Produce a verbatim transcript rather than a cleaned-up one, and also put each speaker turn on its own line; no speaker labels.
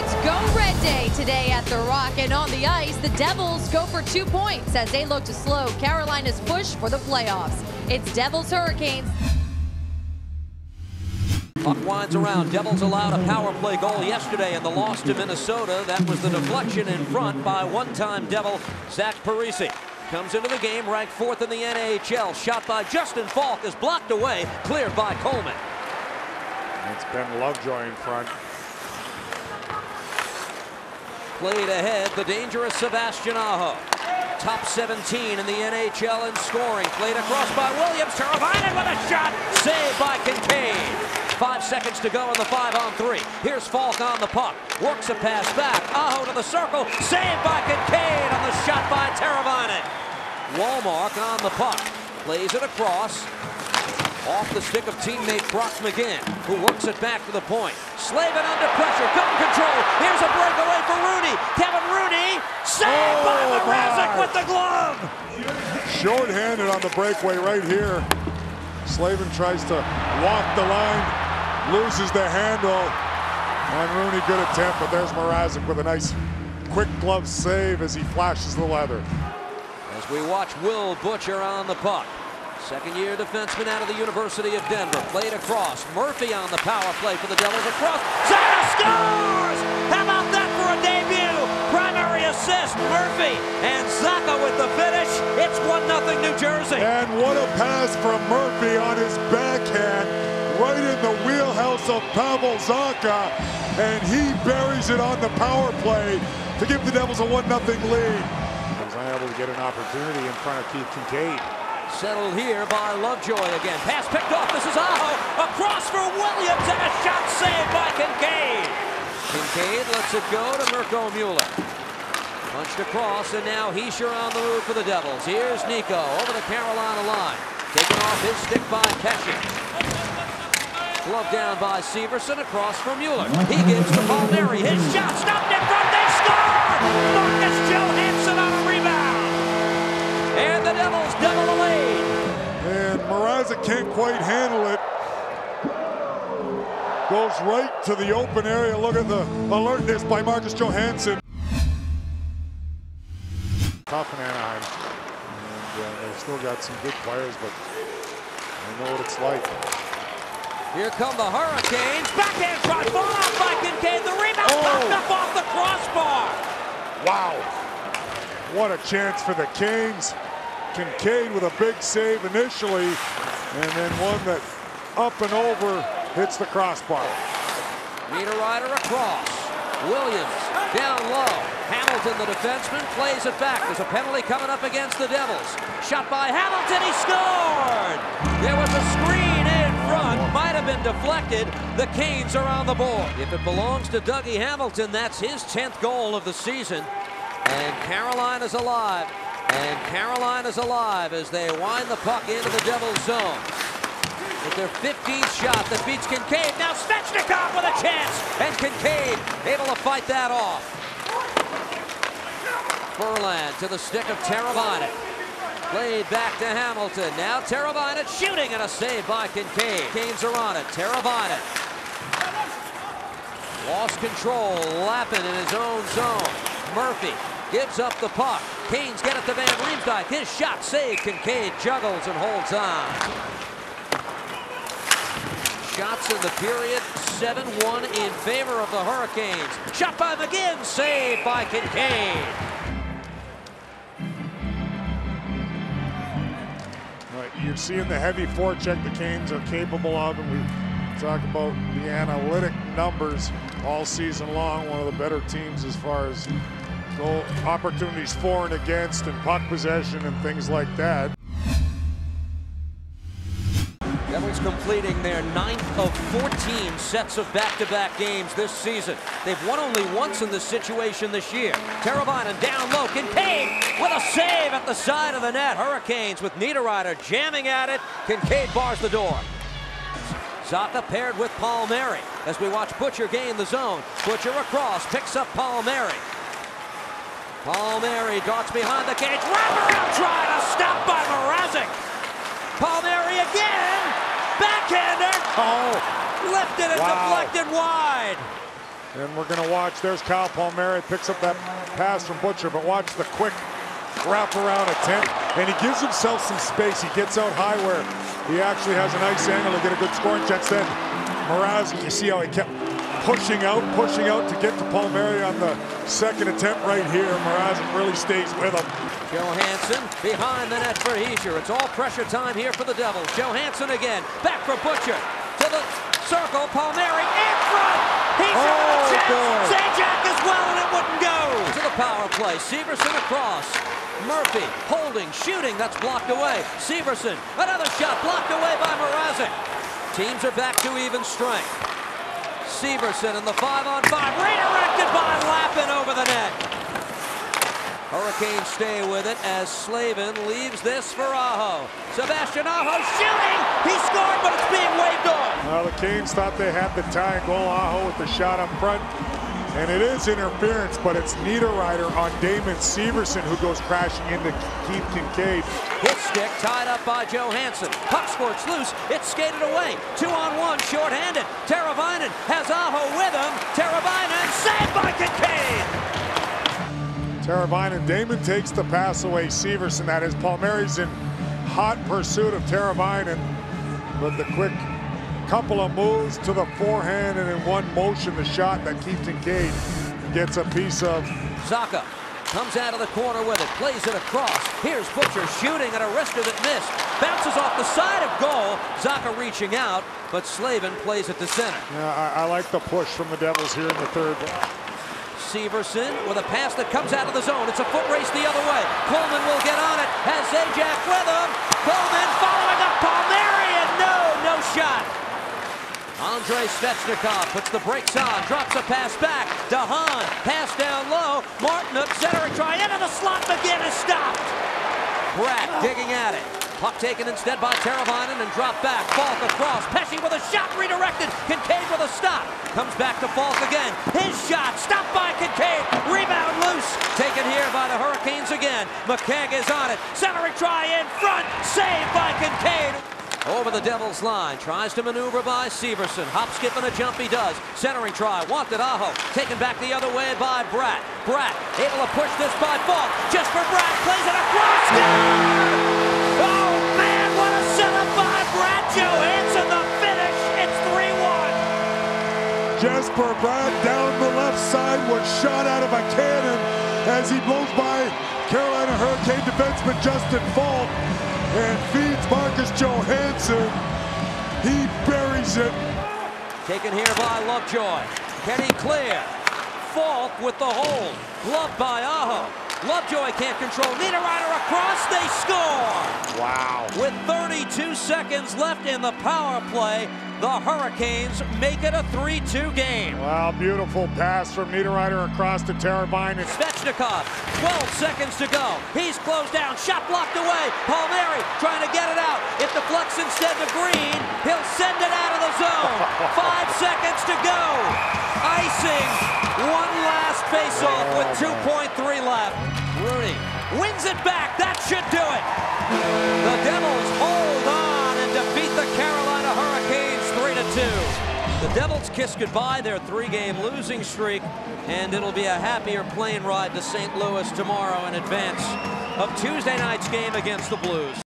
It's Go Red Day today at the Rock, and on the ice, the Devils go for two points as they look to slow Carolina's push for the playoffs. It's Devils Hurricanes.
Puck winds around. Devils allowed a power play goal yesterday in the loss to Minnesota. That was the deflection in front by one-time Devil Zach Parise. Comes into the game ranked fourth in the N H L. Shot by Justin Falk is blocked away, cleared by Coleman.
It's Ben Lovejoy in front.
Played ahead, the dangerous Sebastian Aho. Top seventeen in the N H L in scoring. Played across by Williams. Teravainen with a shot. Saved by Kincaid. Five seconds to go in the five on three. Here's Falk on the puck. Works a pass back. Aho to the circle. Saved by Kincaid on the shot by Teravainen. Wallmark on the puck. Plays it across. Off the stick of teammate Brock McGinn, who works it back to the point. Slavin under pressure. Gun control. Here's a breakaway for Rooney. Kevin Rooney. Saved oh, by Mrazek with the glove.
Short-handed on the breakaway right here. Slavin tries to walk the line, loses the handle, and Rooney good attempt, but there's Mrazek with a nice quick glove save as he flashes the leather.
As we watch Will Butcher on the puck. Second-year defenseman out of the University of Denver. Played across. Murphy on the power play for the Devils. Across. Zaga scores! How about that for a debut? Primary assist, Murphy. And Zaga with the finish. It's one nothing New Jersey.
And what a pass from Murphy on his backhand. Right in the wheelhouse of Pavel Zacha. And he buries it on the power play to give the Devils a one nothing lead. He was unable to get an opportunity in front of Keith Kincaid.
Settled here by Lovejoy again. Pass picked off. This is Aho. Across for Williams and a shot saved by Kincaid. Kincaid lets it go to Mirko Mueller. Punched across, and now Hischier on the move for the Devils. Here's Nico over the Carolina line. Taken off his stick by Pesce. Glove down by Severson. Across for Mueller. He gives to Palmieri. His shot stopped in front. They score! Marcus Johansson on a rebound. And the Devils double the lead.
And Mrazek can't quite handle it. Goes right to the open area. Look at the alertness by Marcus Johansson. Tough in Anaheim. And uh, they've still got some good players, but they know what it's like.
Here come the Hurricanes. Backhand shot. Ball off by Kincaid. The rebound
oh.
popped up off the crossbar.
Wow. What a chance for the Canes. Kincaid with a big save initially, and then one that up and over hits the crossbar.
Niederreiter across. Williams down low. Hamilton, the defenseman, plays it back. There's a penalty coming up against the Devils. Shot by Hamilton. He scored! There was a screen in front. Might have been deflected. The Canes are on the board. If it belongs to Dougie Hamilton, that's his tenth goal of the season. And Carolina's alive. And Carolina's alive as they wind the puck into the Devils' zone. With their fifteenth shot that beats Kincaid. Now Svechnikov with a chance. And Kincaid able to fight that off. Furlan to the stick of Teravainen. Played back to Hamilton. Now Teravainen shooting and a save by Kincaid. Canes are on it. Teravainen. Lost control. Lappin in his own zone. Murphy gives up the puck. Canes get it to Van Riemsdyk. His shot saved. Kincaid juggles and holds on. Shots in the period, seven one in favor of the Hurricanes. Shot by McGinn, saved by Kincaid.
Right, you're seeing the heavy forecheck the Canes are capable of, and we talk about the analytic numbers all season long. One of the better teams as far as goal opportunities for and against and puck possession and things like that.
Devils completing their ninth of fourteen sets of back-to-back games this season. They've won only once in this situation this year. Teravainen down low. Kincaid with a save at the side of the net. Hurricanes with Niederreiter jamming at it. Kincaid bars the door. Zacha paired with Palmieri as we watch Butcher gain the zone. Butcher across, picks up Palmieri. Palmieri darts behind the cage. Wraparound try to stop by Mrazek. Palmieri again. Backhander.
Oh.
Lifted and
wow.
deflected wide.
And we're going to watch. There's Kyle Palmieri. Picks up that pass from Butcher, but watch the quick wrap-around attempt. And he gives himself some space. He gets out high where he actually has a nice angle to get a good scoring chance. Then Mrazek, you see how he kept pushing out, pushing out to get to Palmieri on the second attempt right here. Mrazek really stays with him.
Johansson behind the net for Hischier. It's all pressure time here for the Devils. Johansson again, back for Butcher. To the circle, Palmieri in front. Hischier
Oh,
with a chance.
boy.
Zajac as well, and it wouldn't go. To the power play, Severson across. Murphy holding, shooting, that's blocked away. Severson, another shot blocked away by Mrazek. Teams are back to even strength. Severson in the five on five, redirected by Lappin over the net. Hurricanes stay with it as Slavin leaves this for Aho. Sebastian Aho shooting! He scored, but it's being waved off.
Well, the Canes thought they had the tying goal. Aho with the shot up front. And it is interference, but it's Niederreiter on Damon Severson who goes crashing into Keith Kincaid.
His stick tied up by Johansson. Puck squirts loose. It's skated away. Two on one, shorthanded. Teravainen has Aho with him. Teravainen saved by Kincaid.
Teravainen, Damon takes the pass away. Severson, that is. Palmieri's in hot pursuit of Teravainen, but the quick couple of moves to the forehand and in one motion the shot that Keith Kincaid gets a piece of.
Zacha comes out of the corner with it, plays it across. Here's Butcher shooting at a wrister that missed. Bounces off the side of goal. Zacha reaching out, but Slavin plays it to center.
Yeah, I, I like the push from the Devils here in the third.
Severson with a pass that comes out of the zone. It's a foot race the other way. Coleman will get on it. Has Zajac with him. Coleman following up Palmieri, and no, no shot. Andrei Svechnikov puts the brakes on, drops a pass back. DeHaan, pass down low. Martin, centering try into the slot. McGinn is stopped. Bratt digging at it. Puck taken instead by Teravainen and dropped back. Falk across. Pesce with a shot redirected. Kincaid with a stop. Comes back to Falk again. His shot stopped by Kincaid. Rebound loose. Taken here by the Hurricanes again. McKegg is on it. Centering try in front. Saved by Kincaid. Over the Devils line, tries to maneuver by Severson. Hop, skip, and a jump he does. Centering try, wanted Aho. Taken back the other way by Bratt. Bratt able to push this by Falk. Just for Bratt, plays it across. Score! Oh man, what a setup by Bratt. Johansson, the finish. It's three one.
Jesper Bratt down the left side was shot out of a cannon as he blows by Carolina Hurricane defenseman Justin Falk and feeds Marcus Johansson. He buries it.
Taken here by Lovejoy. Can he clear? Falk with the hold. Gloved by Aho. Lovejoy can't control. Niederreiter across. They score.
Wow.
With thirty-two seconds left in the power play, the Hurricanes make it a three two game.
Wow, beautiful pass from Niederreiter across to Teravainen.
Svechnikov, twelve seconds to go. He's closed down, shot blocked away. Palmieri trying to get it out. It deflects instead to Green. He'll send it out of the zone. Five seconds to go. Icing, one last faceoff with two point three left. Rooney wins it back. That should do it. The Devils hold on and defeat the Carolina Hurricanes three to two. The Devils kiss goodbye their three-game losing streak, and it'll be a happier plane ride to Saint Louis tomorrow in advance of Tuesday night's game against the Blues.